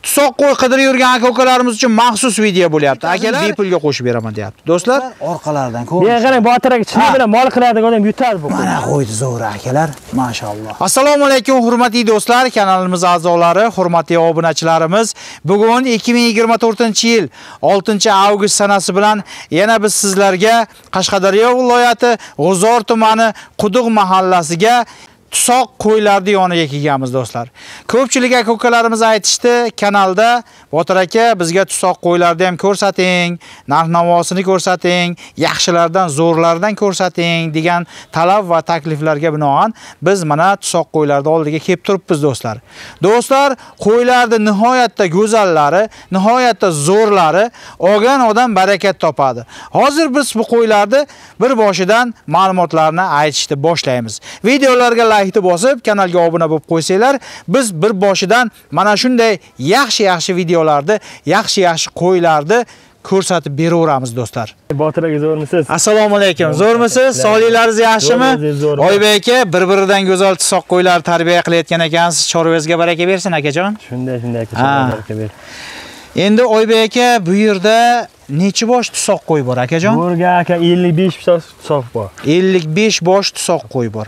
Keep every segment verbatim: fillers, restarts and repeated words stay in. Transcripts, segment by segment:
tusoq qo'y qidirib yurgan aka-ukalarimiz uchun maxsus video bo'lyapti. Akalar bepulga qo'shib beraman deyapti. Do'stlar, orqalaridan ko'rish. Men qarang, Botir aka chinni bilan mol qiladigan odam yutadi bu. Mana qo'ydi zo'r akalar, mashalloh. Assalomu alaykum hurmatli do'stlar, kanalimiz a'zolari, hurmatli obunachilarimiz. Bugun ikki ming yigirma to'rtinchi yil oltinchi avgust sanasi bilan yana biz sizlarga Qashqadaryo viloyati G'uzor tumani Quduq mahallasiga tusoq qo'ylarni yoniga kelganmiz do'stlar. Ko'pchilik aka-ukalarimiz aytishdi kanalda, Botir aka bizga tusoq qo'ylarni ham ko'rsating, narx-navosini ko'rsating, yaxshilardan, zo'rlardan ko'rsating degan talab va takliflarga binoan biz mana tusoq qo'ylarni oldiga kelib turibmiz do'stlar. Do'stlar, qo'ylarning nihoyatda go'zallari, nihoyatda zo'rlari, olgan odam barakat topadi. Hozir biz bu qo'ylarni bir boshidan ma'lumotlarni aytishni boshlaymiz. Videolarga like bosib, kanalga obuna bo'lib qo'ysanglar, biz bir boshidan mana shunday yaxshi-yaxshi videolarni, yaxshi-yaxshi qo'ylarni ko'rsatib beraveramiz do'stlar. Botir aka zo'rmisiz? Assalomu alaykum. Zo'rmisiz? Sog'liklaringiz yaxshimi? Oybek aka, bir-biridan go'zal tusoq qo'ylar tarbiya qilayotgan ekansiz. Chorvangizga baraka bersin akajon. Shunday, shunday aka, baraka ber. Endi Oybek aka, bu yerda necha bosh tusoq qo'y bor akajon? Burga aka ellik besh bosh tusoq bor. ellik besh bosh tusoq qo'y bor.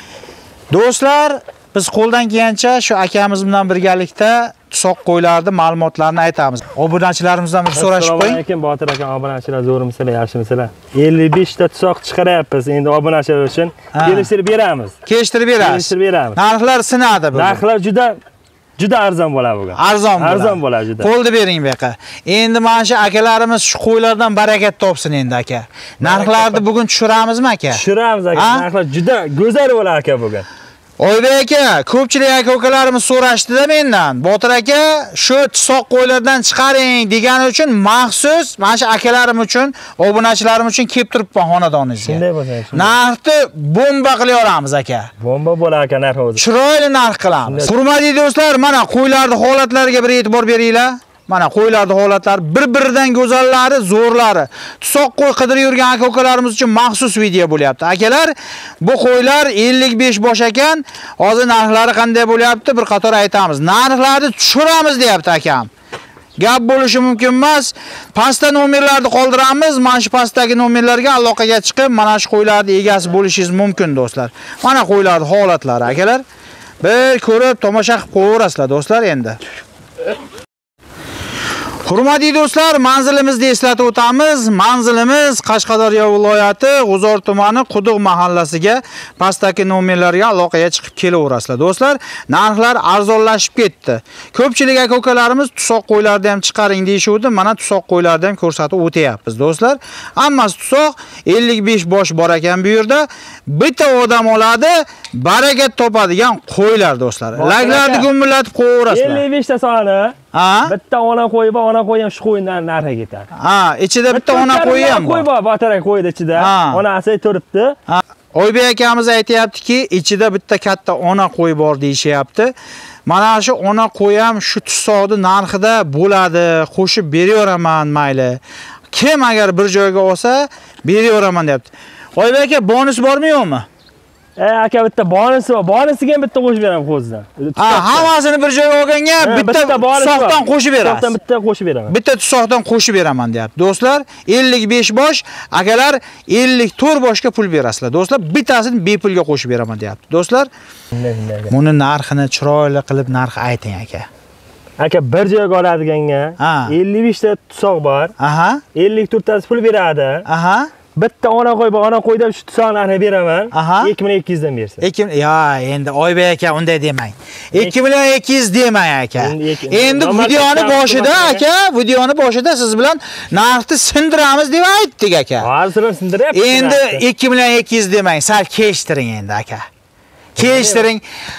Do'stlar, biz qo'ldan kelgancha shu akamiz bilan birgalikda tusoq qo'ylarning ma'lumotlarini aytamiz. Obunachilarimizdan bir so'rashib qo'ying. Assalomu alaykum Botir aka, obunachilar zo'rmisizlar, yaxshimisizlar? ellik besh ta tusoq chiqaryapmiz. Endi obunachilar uchun kelishtirib beramiz. Kelishtirib beramiz. Kelishtirib beramiz. Narxlar sinadi bu. Narxlar juda juda arzon bo'ladi bugun. Arzon bo'ladi. Arzon bo'ladi juda. Qo'lda bering bu yoqqa. Endi mana shu akalarimiz shu qo'ylardan barakat topsin endi aka. Narxlarni bugun tushiramizmi aka? Tushiramiz aka. Narxlar juda go'zal bo'ladi aka bugun. Oybek aka, ko'pchilik aka-ukalarimiz so'rashdi-da mendan. Botir aka, shu tusoq qo'ylardan chiqaring degani uchun maxsus mana shu akalarim uchun, obunachilarim uchun kelib turibman xonadoningizga. Shunday bo'lsa, shunday. Narxni bomba qilib yoramiz aka. Bomba bo'ladi aka narx o'zi. Chiroyli narx qilamiz. Hurmatli do'stlar, mana qo'ylarning holatlariga bir e'tibor beringlar. Mana qo'ylarning holatlari bir-biridan go'zallari, zo'rlari. Tusoq qo'y qidirib yurgan aka-ukalarimiz uchun maxsus video bo'lyapti. Akalar, bu qo'ylar ellik besh bosh ekan. Hozir narxlari qanday bo'lyapti? Bir qator aytamiz. Narxlarni tushiramiz deyapti akam. Gap bo'lishi mumkin emas. Pastda nomerlarni qoldiramiz. Mana shu pastdagi nomerlarga aloqaga chiqib, mana shu qo'ylarning egasi bo'lishingiz mumkin do'stlar. Mana qo'ylarning holatlari akalar. Bir ko'rib tomosha qilib qo'yaverasizlar do'stlar endi. Hurmatli do'stlar, manzilimizni eslatib o'tamiz. Manzilimiz Qashqadaryo viloyati G'uzor tumani Quduq mahallasiga pastdagi nomerlarga aloqaga chiqib kelaverasizlar. Do'stlar, narxlar arzonlashib ketdi. Ko'pchilik aka-ukalarimiz tusoq qo'ylarni ham chiqaring deyshuvdi. Mana tusoq qo'ylarni ham ko'rsatib o'tyapmiz, do'stlar. Hammasi tusoq ellik besh bosh bor ekan bu yerda. Bitta odam oladi, barakat topadigan qo'ylar do'stlar. Laglarni gumillatib qo'yaverasizlar. ellik besh ta soni. Ha? Bitta ona qo'y bor, ona qo'y ham shu qo'ydan narxiga ketadi. Ha, ichida bitta ona qo'y ham bor. Qo'y bor, Botir aka qo'ydi ichida. Onasi turibdi. Ha. Oybek akamiz aytayaptiki, ichida bitta katta ona qo'y bor deyishyapti. Mana shu ona qo'y ham shu tusoqning narxida bo'ladi, qo'shib beraveraman mayli. Kim agar bir joyga olsa, beraveraman deyapti. Oybek aka, bonus bormi yo'qmi? E aka bitta bonusi bor. Bonusiga ham bitta qo'shib beraman qo'zidan. Ha, hammasini bir joyga olganga bitta tusoqdan qo'shib berasiz. Tusoqdan bitta qo'shib beraman. Bitta tusoqdan qo'shib beraman deyapti. Do'stlar, ellik besh bosh, akalar ellik to'rt boshga pul berasizlar. Do'stlar, bittasini bepulga qo'shib beraman deyapti. Do'stlar, buni narxini chiroyli qilib narx ayting aka. Aka bir joyga oladiganga ellik besh ta tusoq bor. Aha. ellik to'rt tasi pul beradi. Aha. Bitta ona qo'y bor, ona qo'yda shu tusoqlarni beraman. ikki ming ikki yuz dan bersin. Ya, endi Oybek aka unday demang. ikki ming ikki yuz demang aka. Endi videoni boshida aka, videoni boshida siz bilan narxni sindiramiz deb aytdik aka. Hozir sindiryapsiz. Endi ikki ming ikki yuz demang, sal kechtiring endi aka. Kechtiring.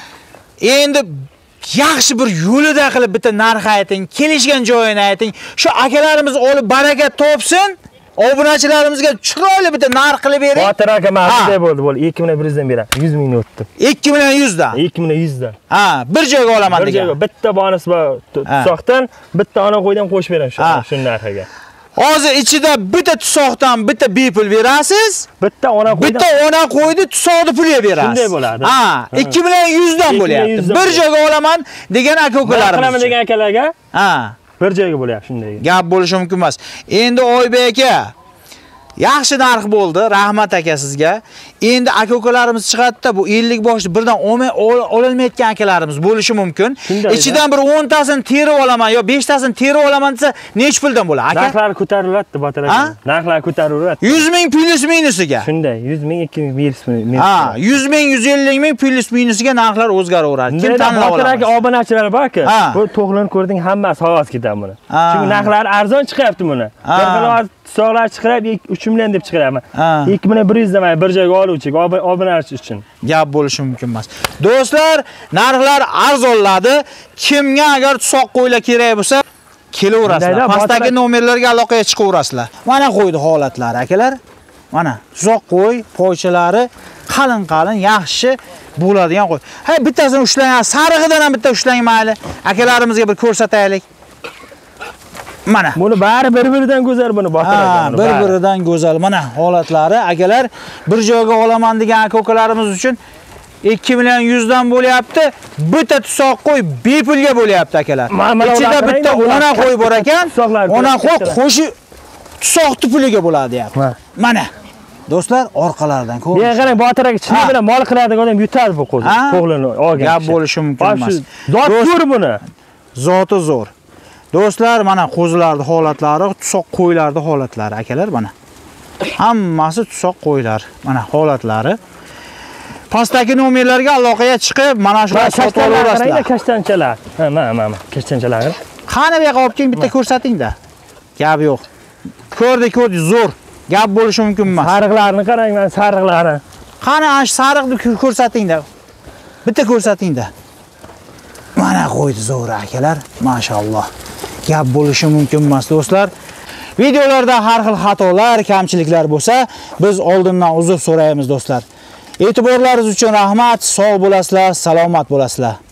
Endi yaxshi bir yo'lida qilib bitta narx ayting, kelishgan joyini ayting. Shu akalarimiz olib barakat topsin. Obunachilarimizga chiroyli bitta narx qilib bering. Botir aka ma'qulday bo'ldi, bo'ldi. ikki ming bir yuz dan beraman. yuz ming o'tdi. ikki ming yuz dan. ikki ming yuz dan. Ha, bir joyga olaman degan. Bir joyga bitta bonus bor tusoqdan, bitta ona qo'ydan qo'shib beraman shu shu narxiga. Hozir ichida bitta tusoqdan bitta bepul berasiz. Bitta ona qo'ydi. Bitta ona qo'ydi, tusoqni pulga berasiz. Shunday bo'ladi. Ha, ikki million yuz dan bo'lyapti. Bir joyga olaman degan aka-ukalarimiz. Qilaman degan akalarga? Ha. Bir joyga bo'lyapti shunday. Gap bo'lishi mumkin emas. Endi Oybek aka, yaxshi narx bo'ldi, rahmat aka sizga. Endi aka-ukalarimiz chiqadi-da, bu ellik boshli birdan ololmayotgan akalarimiz bo'lishi mumkin. Ichidan bir o'n tasini terib olaman yo besh tasini terib olaman desa, nech puldan bo'ladi aka? Narxlar ko'tariladi, Botir aka. Narxlar ko'tariladi. yuz ming plus minusiga. Shunday, yuz ming, ikki ming plus minus. Ha, yuz ming, yuz ellik ming plus minusiga narxlar o'zgaraveradi. Kim tanlab oladi? Botir aka obunachilar bor-ku. Bu to'g'rini ko'rding, hammasi havas ketadi buni. Chunki narxlar arzon chiqyapti buni. Bir xil tusoqlar chiqarib uch million deb chiqaraman. ikki million bir yuz demay bir joyga oluvchi, obunachi uchun. Gap bo'lishi mumkin emas. Do'stlar, narxlar arzonladi. Kimga agar tusoq qo'ylar kerak bo'lsa, kelaverasizlar. Pastdagi nomerlarga aloqaga chiqaverasizlar. Mana qo'ydi holatlari akalar. Mana tusoq qo'y poychalari qalin-qalin, yaxshi bo'ladigan qo'y. Ha, bittasini ushlang, sarig'idan ham bitta ushlang mayli. Akalarimizga bir ko'rsataylik. Mana. Buni bari bir-biridan go'zal buni Botir aka. Bir-biridan go'zal. Mana holatlari akalar bir joyga olaman degan aka-ukalarimiz uchun ikki million yuz dan bo'lyapti. Bitta tusoq qo'y bepulga bo'lyapti akalar. Ichida bitta ona qo'y bor ekan. Ona qo'y qo'shi tusoq puliga bo'ladi deyapti. Mana. Do'stlar, orqalaridan ko'ring. Men qarang, Botir aka chin bilan mol qiladigan odam yutadi bu qo'zni. To'g'lini olgan. Gap bo'lishi mumkin emas. Zot zo'r buni. Zoti zo'r. Do'stlar, mana qo'zilarning holatlari, tusoq qo'ylarning holatlari akalar mana. Hammasi tusoq qo'ylar. Mana holatlari. Pastdagi nomerlarga aloqaga chiqib, mana shu sotib olasizlar. Kashtanchalar. Ha, mana, mana, kashtanchalar. Qani bu yoqqa olib keling, bitta ko'rsating-da. Gap yo'q. Ko'rdi, ko'rdi, zo'r. Gap bo'lishi mumkin emas. Sariqlarni qarang, mana sariqlari. Qani ash sariqni ko'rsating-da. Bitta ko'rsating-da. Mana qo'ydi zo'r akalar, mashalloh. Gap bo'lishi mumkin emas do'stlar. Videolarda har xil xatolar, kamchiliklar bo'lsa, biz oldindan uzr so'raymiz do'stlar. E'tiborlaringiz uchun rahmat, sog' bo'lasizlar, salomat bo'lasizlar.